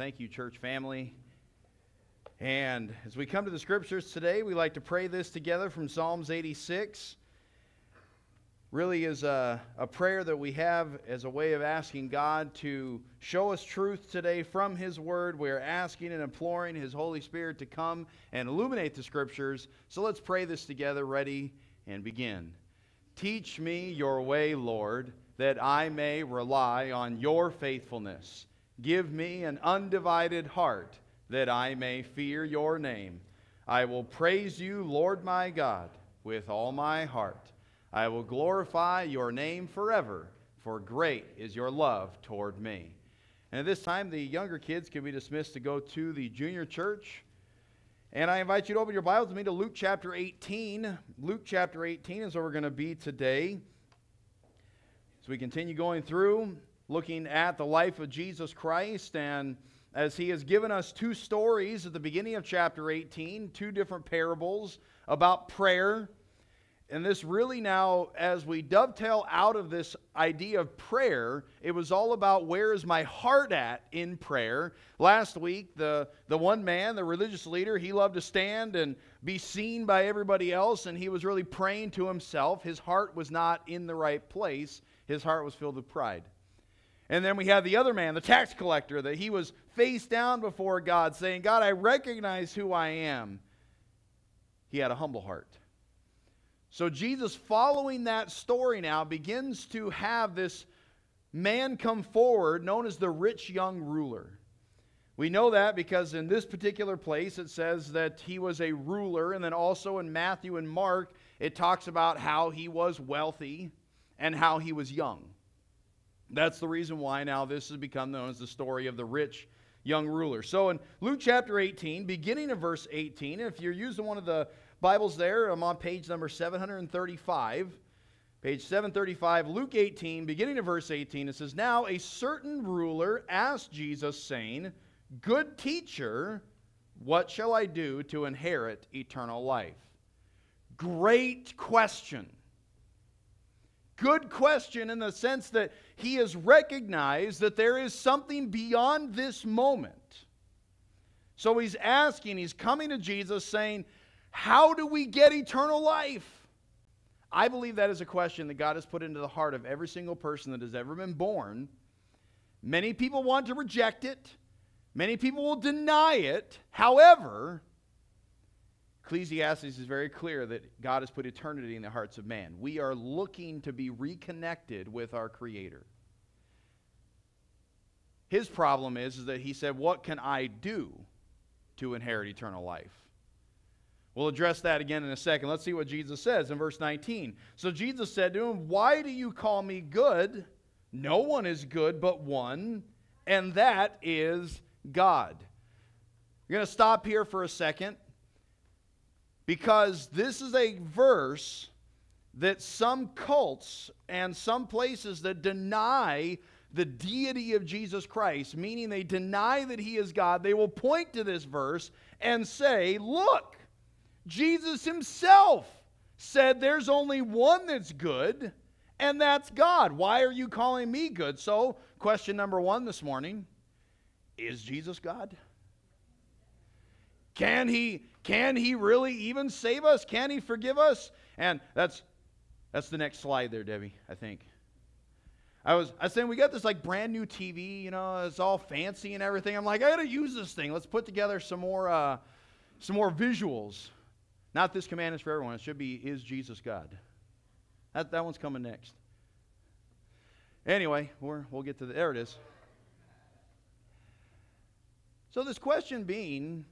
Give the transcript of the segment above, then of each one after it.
Thank you, church family. And as we come to the scriptures today, we like to pray this together from Psalms 86. Really is a prayer that we have as a way of asking God to show us truth today from His Word. We are asking and imploring His Holy Spirit to come and illuminate the scriptures. So let's pray this together, ready, and begin. Teach me your way, Lord, that I may rely on your faithfulness. Give me an undivided heart, that I may fear your name. I will praise you, Lord my God, with all my heart. I will glorify your name forever, for great is your love toward me. And at this time, the younger kids can be dismissed to go to the junior church. And I invite you to open your Bibles with me to Luke chapter 18. Luke chapter 18 is where we're going to be today. As we continue going through, looking at the life of Jesus Christ, and as He has given us two stories at the beginning of chapter 18, two different parables about prayer. And this really now, as we dovetail out of this idea of prayer, it was all about where is my heart at in prayer. Last week, the one man, the religious leader, he loved to stand and be seen by everybody else, and he was really praying to himself. His heart was not in the right place. His heart was filled with pride. And then we have the other man, the tax collector, that he was face down before God, saying, God, I recognize who I am. He had a humble heart. So Jesus, following that story now, begins to have this man come forward known as the rich young ruler. We know that because in this particular place it says that he was a ruler, and then also in Matthew and Mark it talks about how he was wealthy and how he was young. That's the reason why now this has become known as the story of the rich young ruler. So in Luke chapter 18, beginning of verse 18, if you're using one of the Bibles there, I'm on page number 735. Page 735, Luke 18, beginning of verse 18, it says, Now a certain ruler asked Jesus, saying, Good teacher, what shall I do to inherit eternal life? Great question. Good question in the sense that he has recognized that there is something beyond this moment. So he's asking, he's coming to Jesus saying, how do we get eternal life? I believe that is a question that God has put into the heart of every single person that has ever been born. Many people want to reject it. Many people will deny it. However, Ecclesiastes is very clear that God has put eternity in the hearts of man. We are looking to be reconnected with our Creator. His problem is that he said, what can I do to inherit eternal life? We'll address that again in a second. Let's see what Jesus says in verse 19. So Jesus said to him, Why do you call me good? No one is good but one, and that is God. We're going to stop here for a second, because this is a verse that some cults and some places that deny the deity of Jesus Christ, meaning they deny that He is God, they will point to this verse and say, look, Jesus Himself said there's only one that's good, and that's God. Why are you calling me good? So, question number one this morning, is Jesus God? Can He really even save us? Can He forgive us? And that's the next slide there, Debbie, I think. I was saying we got this like brand new TV, it's all fancy and everything. I'm like, I gotta use this thing. Let's put together some more visuals. Not this command is for everyone. It should be, is Jesus God? That one's coming next. Anyway, we'll get to there it is. So this question being,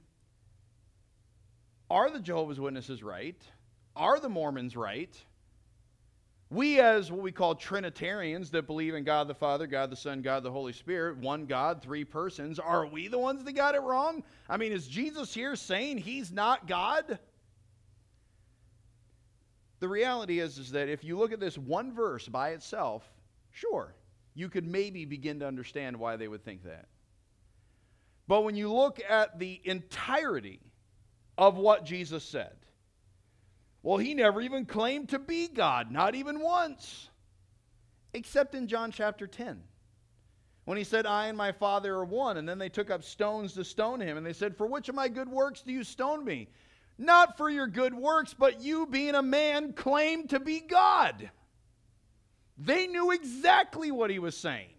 are the Jehovah's Witnesses right? Are the Mormons right? We as what we call Trinitarians that believe in God the Father, God the Son, God the Holy Spirit, one God, three persons, are we the ones that got it wrong? I mean, is Jesus here saying He's not God? The reality is that if you look at this one verse by itself, sure, you could maybe begin to understand why they would think that. But when you look at the entirety of what Jesus said, well, He never even claimed to be God, not even once, except in John chapter 10. when he said, I and my Father are one. And then they took up stones to stone him. And they said, for which of my good works do you stone me? Not for your good works, but you being a man claimed to be God. They knew exactly what he was saying.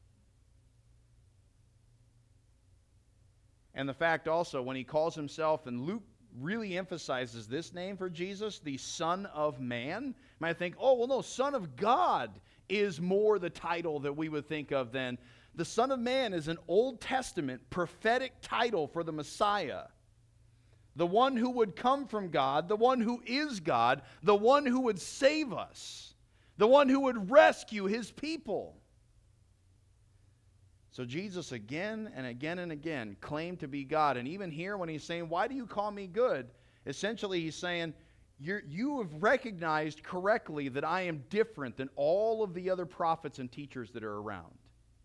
And the fact also, when he calls himself, and Luke really emphasizes this name for Jesus, the Son of Man, you might think, oh, well, no, Son of God is more the title that we would think of than. The Son of Man is an Old Testament prophetic title for the Messiah. The one who would come from God, the one who is God, the one who would save us, the one who would rescue his people. So Jesus again and again and again claimed to be God. And even here when he's saying, why do you call me good? Essentially he's saying, you have recognized correctly that I am different than all of the other prophets and teachers that are around.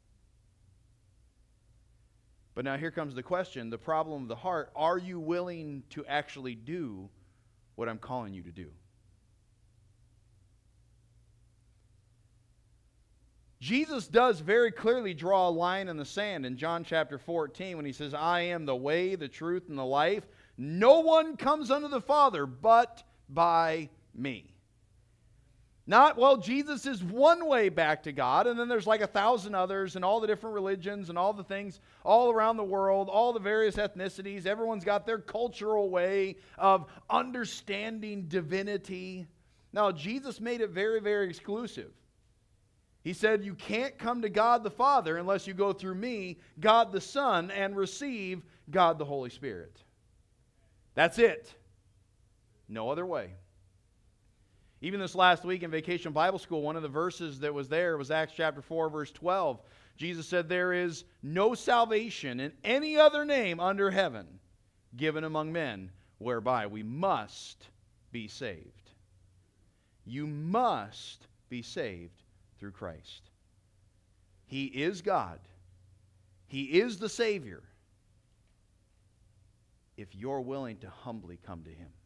But now here comes the question, the problem of the heart. Are you willing to actually do what I'm calling you to do? Jesus does very clearly draw a line in the sand in John chapter 14 when he says, I am the way, the truth, and the life. No one comes unto the Father but by me. Not, well, Jesus is one way back to God, and then there's like 1,000 others, and all the different religions, and all the things all around the world, all the various ethnicities. Everyone's got their cultural way of understanding divinity. Now, Jesus made it very, very exclusive. He said, you can't come to God the Father unless you go through me, God the Son, and receive God the Holy Spirit. That's it. No other way. Even this last week in Vacation Bible School, one of the verses that was there was Acts chapter 4, verse 12. Jesus said, there is no salvation in any other name under heaven given among men whereby we must be saved. You must be saved through Christ. He is God. He is the Savior. If you're willing to humbly come to Him.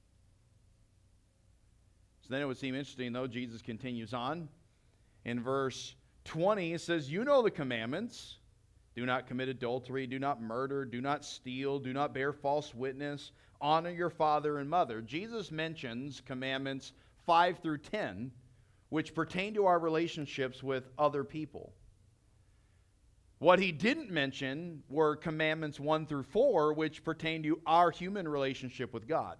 So then it would seem interesting, though, Jesus continues on. In verse 20, it says, you know the commandments. Do not commit adultery, do not murder, do not steal, do not bear false witness, honor your father and mother. Jesus mentions commandments 5 through 10, which pertain to our relationships with other people. What he didn't mention were commandments 1 through 4, which pertain to our human relationship with God.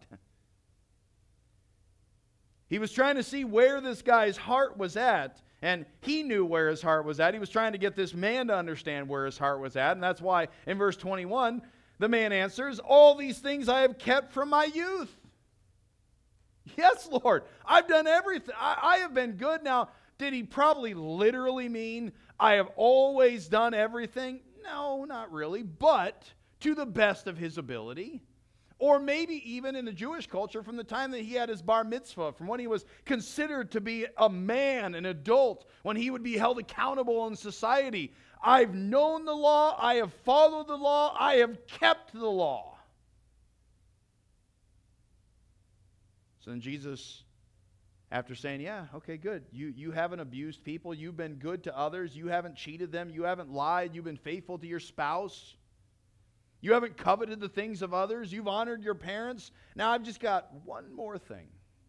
He was trying to see where this guy's heart was at, and he knew where his heart was at. He was trying to get this man to understand where his heart was at, and that's why in verse 21, the man answers, all these things I have kept from my youth. Yes, Lord, I've done everything. I have been good. Now, did he probably literally mean I have always done everything? No, not really, but to the best of his ability. Or maybe even in the Jewish culture from the time that he had his bar mitzvah, from when he was considered to be a man, an adult, when he would be held accountable in society. I've known the law, I have followed the law, I have kept the law. So then Jesus, after saying, yeah, okay, good. You haven't abused people. You've been good to others. You haven't cheated them. You haven't lied. You've been faithful to your spouse. You haven't coveted the things of others. You've honored your parents. Now I've just got one more thing.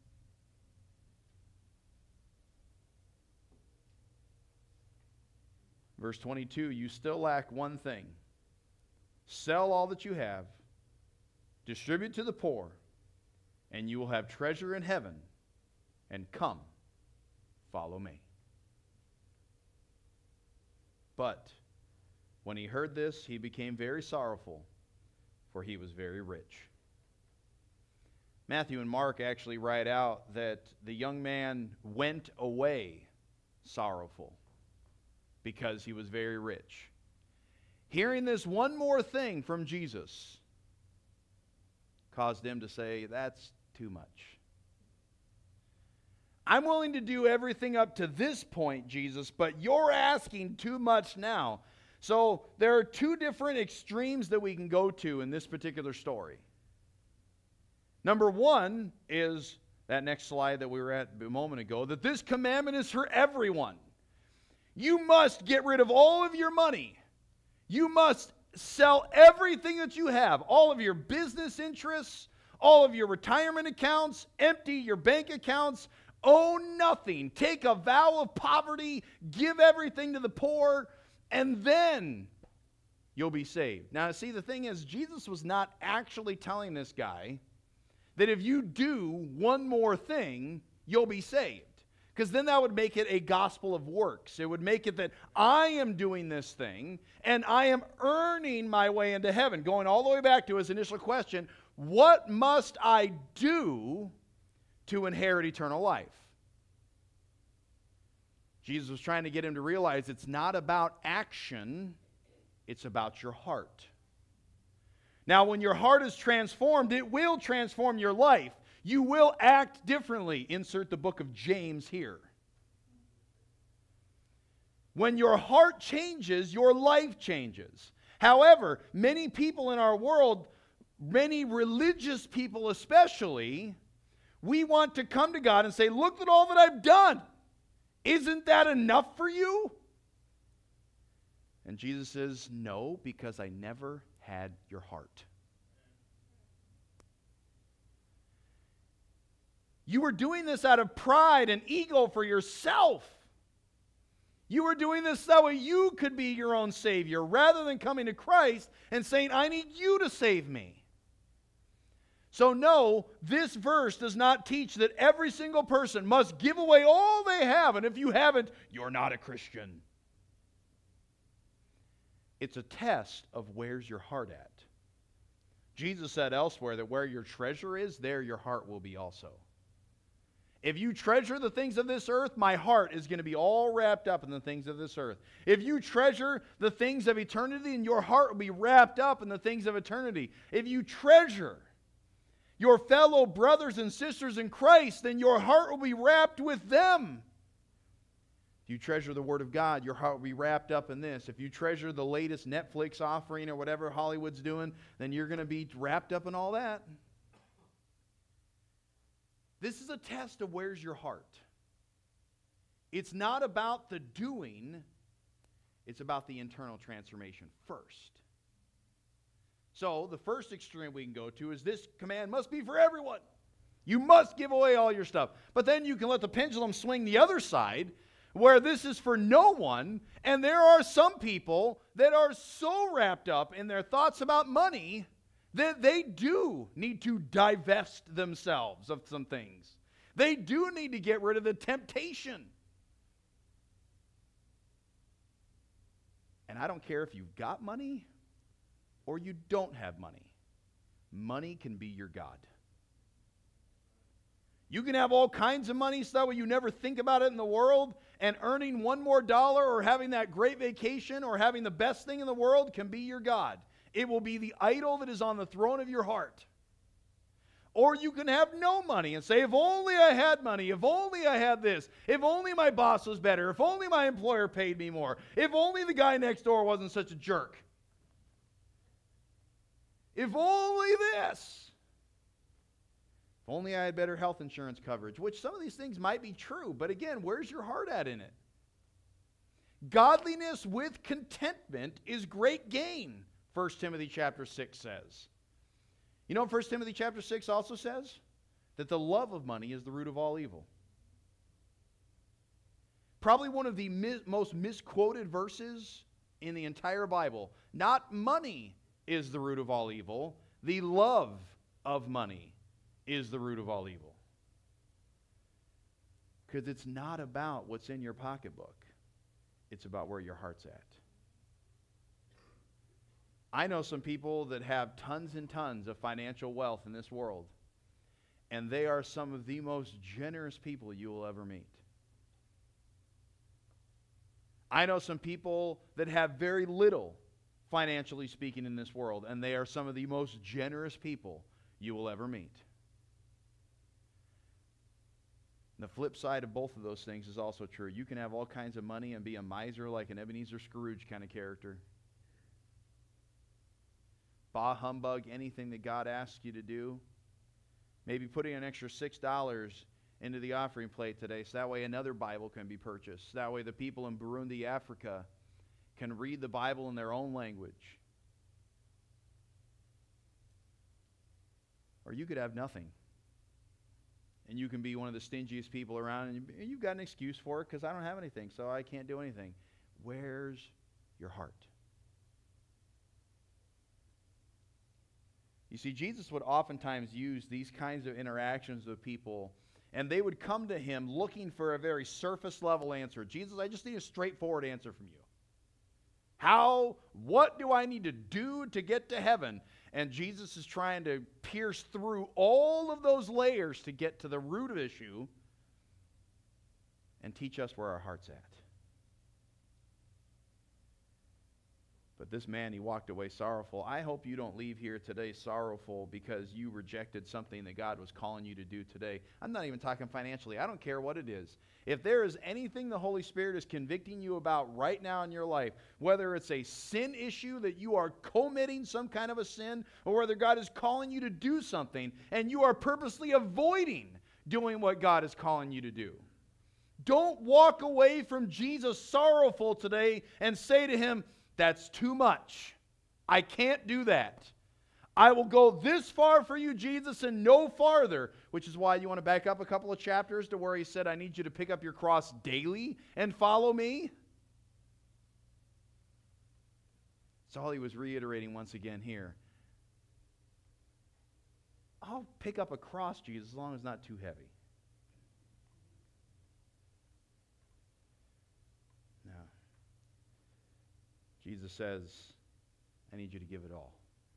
Verse 22, you still lack one thing. Sell all that you have. Distribute to the poor. And you will have treasure in heaven, and come, follow me. But when he heard this, he became very sorrowful, for he was very rich. Matthew and Mark actually write out that the young man went away sorrowful because he was very rich. Hearing this one more thing from Jesus caused them to say, that's too much. I'm willing to do everything up to this point, Jesus, but you're asking too much now. So there are two different extremes that we can go to in this particular story. Number one is that next slide that we were at a moment ago, that this commandment is for everyone. You must get rid of all of your money. You must sell everything that you have, all of your business interests, all of your retirement accounts, empty your bank accounts, own nothing. Take a vow of poverty, give everything to the poor, and then you'll be saved. Now, see, the thing is, Jesus was not actually telling this guy that if you do one more thing, you'll be saved. Because then that would make it a gospel of works. It would make it that I am doing this thing and I am earning my way into heaven. Going all the way back to his initial question, what must I do to inherit eternal life? Jesus was trying to get him to realize it's not about action, it's about your heart. Now, when your heart is transformed, it will transform your life. You will act differently. Insert the book of James here. When your heart changes, your life changes. However, many people in our world, many religious people especially, we want to come to God and say, look at all that I've done. Isn't that enough for you? And Jesus says, no, because I never had your heart. You were doing this out of pride and ego for yourself. You were doing this so that you could be your own Savior, rather than coming to Christ and saying, I need you to save me. So no, this verse does not teach that every single person must give away all they have, and if you haven't, you're not a Christian. It's a test of where's your heart at. Jesus said elsewhere that where your treasure is, there your heart will be also. If you treasure the things of this earth, my heart is going to be all wrapped up in the things of this earth. If you treasure the things of eternity, then your heart will be wrapped up in the things of eternity. If you treasure your fellow brothers and sisters in Christ, then your heart will be wrapped with them. If you treasure the Word of God, your heart will be wrapped up in this. If you treasure the latest Netflix offering or whatever Hollywood's doing, then you're going to be wrapped up in all that. This is a test of where's your heart. It's not about the doing, it's about the internal transformation first. So the first extreme we can go to is this command must be for everyone. You must give away all your stuff. But then you can let the pendulum swing the other side, where this is for no one, and there are some people that are so wrapped up in their thoughts about money that they do need to divest themselves of some things. They do need to get rid of the temptation. And I don't care if you've got money or you don't have money. Money can be your God. You can have all kinds of money so that way you never think about it in the world, and earning one more dollar or having that great vacation or having the best thing in the world can be your God. It will be the idol that is on the throne of your heart. Or you can have no money and say, if only I had money, if only I had this, if only my boss was better, if only my employer paid me more, if only the guy next door wasn't such a jerk. If only this. If only I had better health insurance coverage, which some of these things might be true, but again, where's your heart at in it? Godliness with contentment is great gain, 1 Timothy chapter 6 says. You know what 1 Timothy chapter 6 also says? That the love of money is the root of all evil. Probably one of the most misquoted verses in the entire Bible. Not money is the root of all evil. The love of money is the root of all evil. Because it's not about what's in your pocketbook. It's about where your heart's at. I know some people that have tons and tons of financial wealth in this world, and they are some of the most generous people you will ever meet. I know some people that have very little, financially speaking, in this world, and they are some of the most generous people you will ever meet. The flip side of both of those things is also true. You can have all kinds of money and be a miser like an Ebenezer Scrooge kind of character. Bah humbug anything that God asks you to do. Maybe putting an extra $6 into the offering plate today, so that way another Bible can be purchased. That way the people in Burundi, Africa, can read the Bible in their own language. Or you could have nothing. And you can be one of the stingiest people around, and you've got an excuse for it because I don't have anything, so I can't do anything. Where's your heart? You see, Jesus would oftentimes use these kinds of interactions with people, and they would come to him looking for a very surface level answer. Jesus, I just need a straightforward answer from you. What do I need to do to get to heaven? And Jesus is trying to pierce through all of those layers to get to the root of the issue and teach us where our heart's at. But this man, he walked away sorrowful. I hope you don't leave here today sorrowful because you rejected something that God was calling you to do today. I'm not even talking financially. I don't care what it is. If there is anything the Holy Spirit is convicting you about right now in your life, whether it's a sin issue that you are committing some kind of a sin, or whether God is calling you to do something and you are purposely avoiding doing what God is calling you to do, don't walk away from Jesus sorrowful today and say to him, that's too much. I can't do that. I will go this far for you, Jesus, and no farther, which is why you want to back up a couple of chapters to where he said, I need you to pick up your cross daily and follow me. That's all he was reiterating once again here. I'll pick up a cross, Jesus, as long as it's not too heavy. No. Jesus says, I need you to give it all.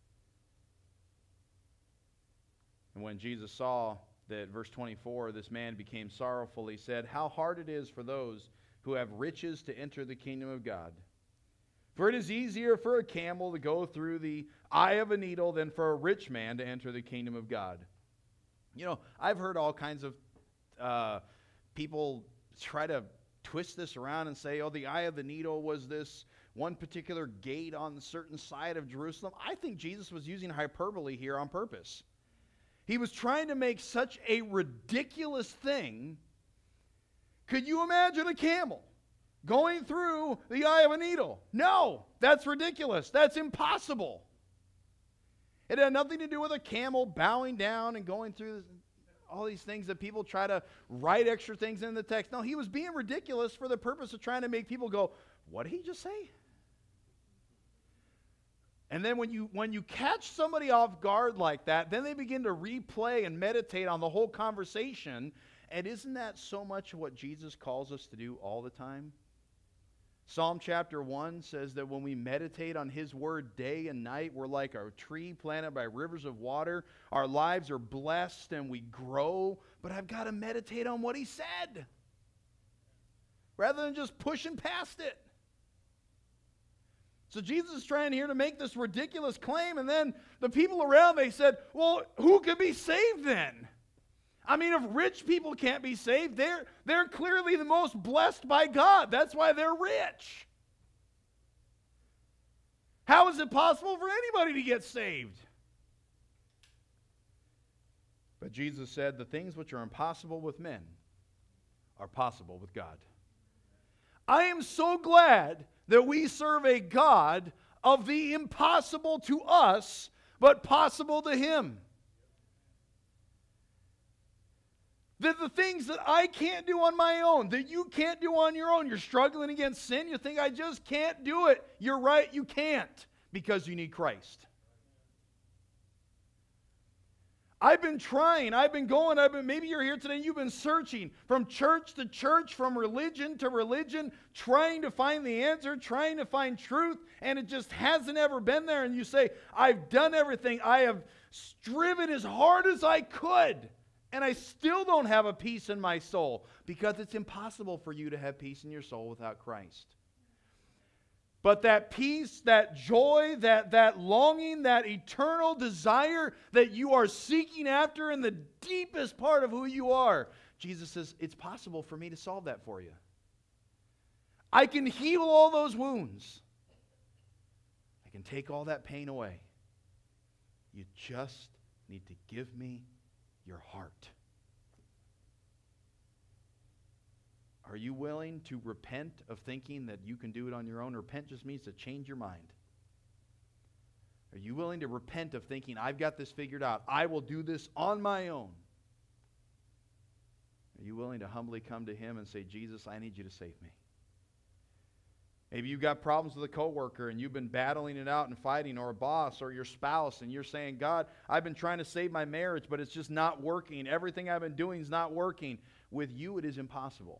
And when Jesus saw that, verse 24, this man became sorrowful, he said, how hard it is for those who have riches to enter the kingdom of God. For it is easier for a camel to go through the eye of a needle than for a rich man to enter the kingdom of God. You know, I've heard all kinds of people try to twist this around and say, oh, the eye of the needle was this one particular gate on a certain side of Jerusalem. I think Jesus was using hyperbole here on purpose. He was trying to make such a ridiculous thing. Could you imagine a camel going through the eye of a needle? No, that's ridiculous. That's impossible. It had nothing to do with a camel bowing down and going through all these things that people try to write extra things in the text. No, he was being ridiculous for the purpose of trying to make people go, what did he just say? And then when you catch somebody off guard like that, then they begin to replay and meditate on the whole conversation. And isn't that so much what Jesus calls us to do all the time? Psalm chapter 1 says that when we meditate on his word day and night, we're like a tree planted by rivers of water. Our lives are blessed and we grow. But I've got to meditate on what he said rather than just pushing past it. So Jesus is trying here to make this ridiculous claim, and then the people around, they said, well, who could be saved then? I mean, if rich people can't be saved, they're clearly the most blessed by God. That's why they're rich. How is it possible for anybody to get saved? But Jesus said, the things which are impossible with men are possible with God. I am so glad that we serve a God of the impossible to us, but possible to him. That the things that I can't do on my own, that you can't do on your own, you're struggling against sin, you think I just can't do it. You're right, you can't, because you need Christ. I've been trying, maybe you're here today and you've been searching from church to church, from religion to religion, trying to find the answer, trying to find truth, and it just hasn't ever been there. And you say, I've done everything. I have striven as hard as I could, and I still don't have a peace in my soul, because it's impossible for you to have peace in your soul without Christ. But that peace, that joy, that longing, that eternal desire that you are seeking after in the deepest part of who you are, Jesus says, it's possible for me to solve that for you. I can heal all those wounds. I can take all that pain away. You just need to give me your heart. Are you willing to repent of thinking that you can do it on your own? Repent just means to change your mind. Are you willing to repent of thinking, I've got this figured out, I will do this on my own? Are you willing to humbly come to Him and say, Jesus, I need you to save me? Maybe you've got problems with a coworker and you've been battling it out and fighting, or a boss or your spouse, and you're saying, God, I've been trying to save my marriage, but it's just not working. Everything I've been doing is not working. With you, it is impossible.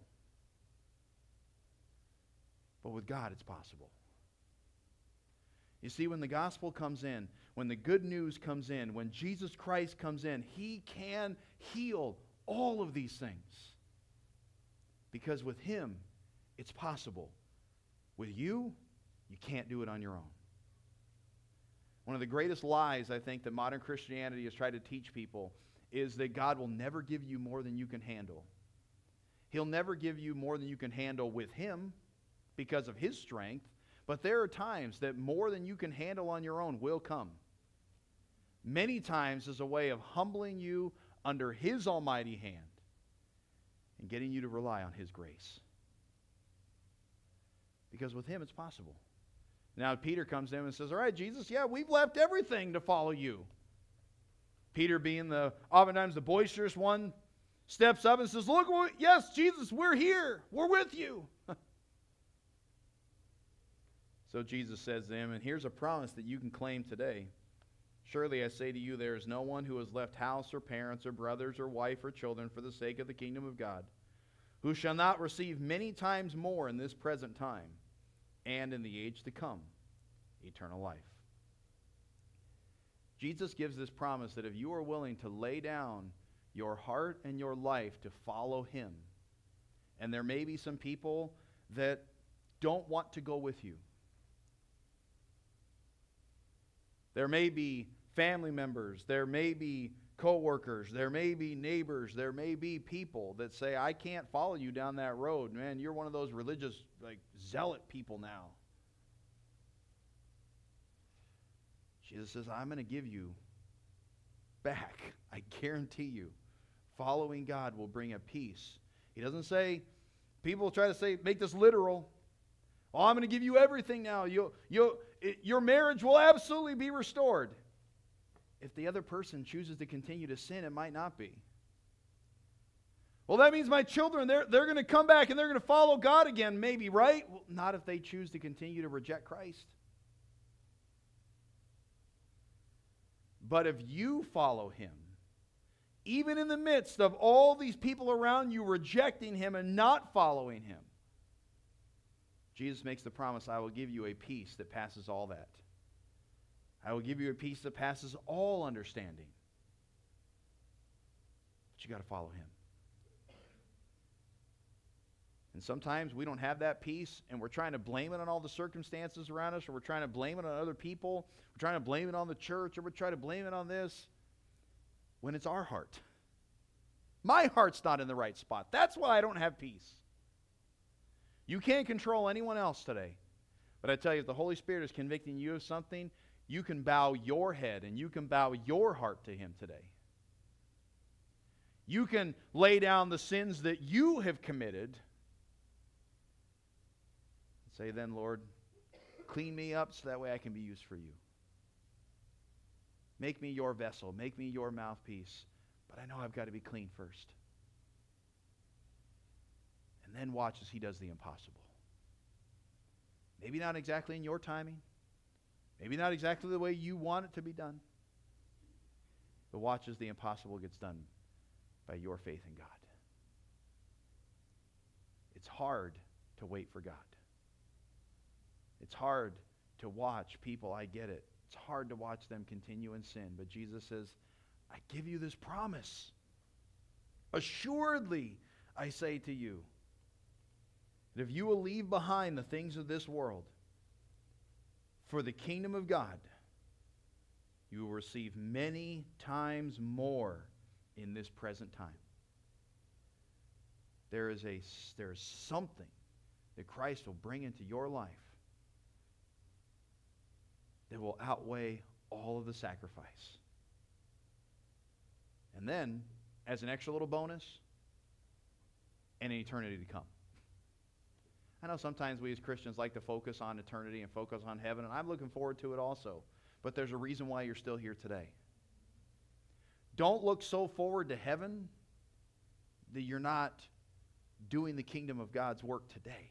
But with God, it's possible. You see, when the gospel comes in, when the good news comes in, when Jesus Christ comes in, He can heal all of these things. Because with Him, it's possible. With you, you can't do it on your own. One of the greatest lies, I think, that modern Christianity has tried to teach people is that God will never give you more than you can handle. He'll never give you more than you can handle with Him because of His strength, but there are times that more than you can handle on your own will come. Many times as a way of humbling you under His almighty hand and getting you to rely on His grace. Because with Him, it's possible. Now, Peter comes in and says, all right, Jesus, yeah, we've left everything to follow you. Peter, being oftentimes the boisterous one, steps up and says, look, yes, Jesus, we're here. We're with you. So Jesus says to him, and here's a promise that you can claim today. Surely I say to you, there is no one who has left house or parents or brothers or wife or children for the sake of the kingdom of God, who shall not receive many times more in this present time and in the age to come eternal life. Jesus gives this promise that if you are willing to lay down your heart and your life to follow Him, and there may be some people that don't want to go with you. There may be family members, there may be co-workers, there may be neighbors, there may be people that say, I can't follow you down that road. Man, you're one of those religious, zealot people now. Jesus says, I'm going to give you back. I guarantee you. Following God will bring a peace. He doesn't say, people try to say, make this literal. Oh, I'm going to give you everything now. Your marriage will absolutely be restored. If the other person chooses to continue to sin, it might not be. Well, that means my children, they're going to come back and they're going to follow God again, maybe, right? Well, not if they choose to continue to reject Christ. But if you follow Him, even in the midst of all these people around you rejecting Him and not following Him, Jesus makes the promise, I will give you a peace that passes all that. I will give you a peace that passes all understanding. But you got to follow Him. And sometimes we don't have that peace, and we're trying to blame it on all the circumstances around us, or we're trying to blame it on other people. We're trying to blame it on the church, or we're trying to blame it on this, when it's our heart. My heart's not in the right spot. That's why I don't have peace. You can't control anyone else today. But I tell you, if the Holy Spirit is convicting you of something, you can bow your head and you can bow your heart to Him today. You can lay down the sins that you have committed and say, then, Lord, clean me up so that way I can be used for you. Make me your vessel. Make me your mouthpiece. But I know I've got to be clean first. And then watch as He does the impossible. Maybe not exactly in your timing. Maybe not exactly the way you want it to be done. But watch as the impossible gets done by your faith in God. It's hard to wait for God. It's hard to watch people, I get it. It's hard to watch them continue in sin. But Jesus says, I give you this promise. Assuredly, I say to you, that if you will leave behind the things of this world for the kingdom of God, you will receive many times more in this present time. There is something that Christ will bring into your life that will outweigh all of the sacrifice. And then, as an extra little bonus, an eternity to come. I know sometimes we as Christians like to focus on eternity and focus on heaven, and I'm looking forward to it also. But there's a reason why you're still here today. Don't look so forward to heaven that you're not doing the kingdom of God's work today.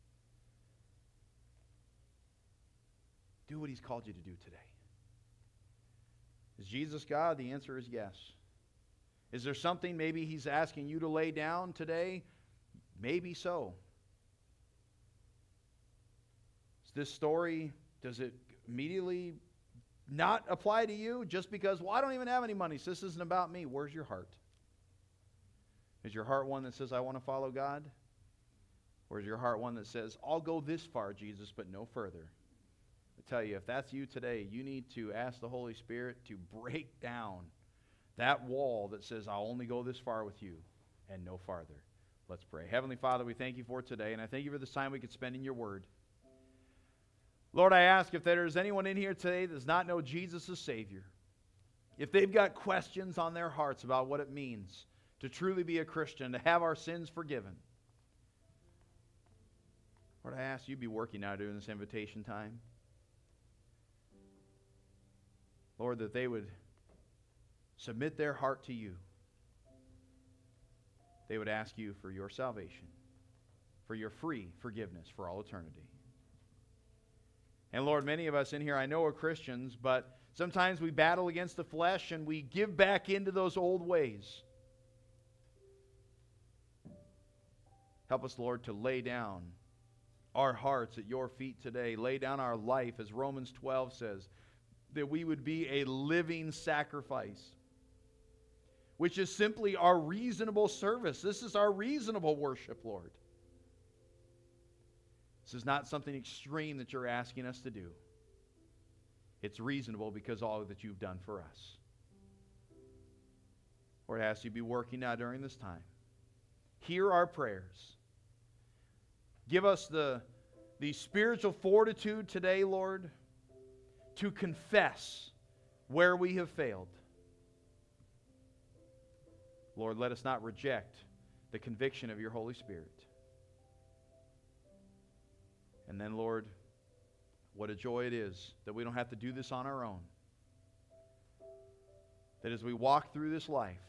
Do what He's called you to do today. Is Jesus God? The answer is yes. Is there something maybe He's asking you to lay down today? Maybe so. Is this story, does it immediately not apply to you just because, well, I don't even have any money, so this isn't about me? Where's your heart? Is your heart one that says, I want to follow God? Or is your heart one that says, I'll go this far, Jesus, but no further? I tell you, if that's you today, you need to ask the Holy Spirit to break down that wall that says, I'll only go this far with you and no farther. Let's pray. Heavenly Father, we thank you for today, and I thank you for this time we could spend in your word. Lord, I ask if there's anyone in here today that does not know Jesus as Savior, if they've got questions on their hearts about what it means to truly be a Christian, to have our sins forgiven, Lord, I ask you be working now during this invitation time. Lord, that they would submit their heart to you. They would ask you for your salvation, for your free forgiveness for all eternity. And Lord, many of us in here I know are Christians, but sometimes we battle against the flesh and we give back into those old ways. Help us, Lord, to lay down our hearts at your feet today. Lay down our life, as Romans 12 says, that we would be a living sacrifice, which is simply our reasonable service. This is our reasonable worship, Lord. This is not something extreme that you're asking us to do. It's reasonable because all that you've done for us. Lord, I ask you to be working now during this time. Hear our prayers. Give us the spiritual fortitude today, Lord, to confess where we have failed. Lord, let us not reject the conviction of your Holy Spirit. And then, Lord, what a joy it is that we don't have to do this on our own. That as we walk through this life,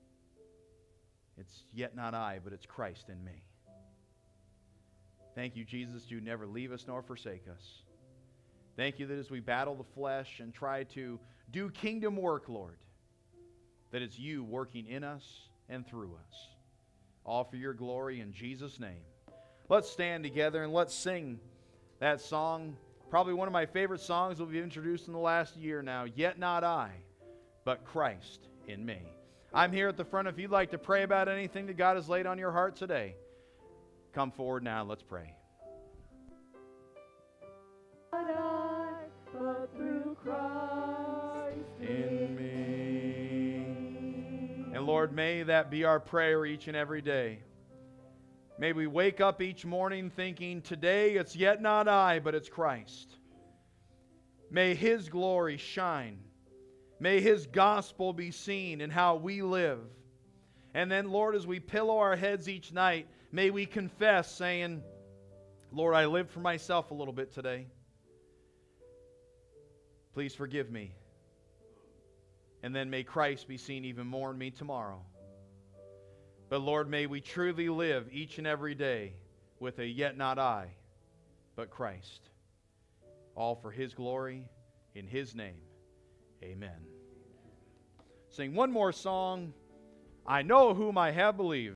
it's yet not I, but it's Christ in me. Thank you, Jesus, you never leave us nor forsake us. Thank you that as we battle the flesh and try to do kingdom work, Lord, that it's you working in us and through us. All for your glory in Jesus' name. Let's stand together and let's sing that song. Probably one of my favorite songs that we've introduced in the last year now. Yet not I, but Christ in me. I'm here at the front. If you'd like to pray about anything that God has laid on your heart today, come forward now. Let's pray. Not I, but through Christ In me. And Lord, may that be our prayer each and every day. May we wake up each morning thinking, today it's yet not I, but it's Christ. May His glory shine. May His gospel be seen in how we live. And then, Lord, as we pillow our heads each night, may we confess saying, Lord, I lived for myself a little bit today. Please forgive me. And then may Christ be seen even more in me tomorrow. But Lord, may we truly live each and every day with a yet not I, but Christ. All for His glory, in His name. Amen. Sing one more song. I know whom I have believed.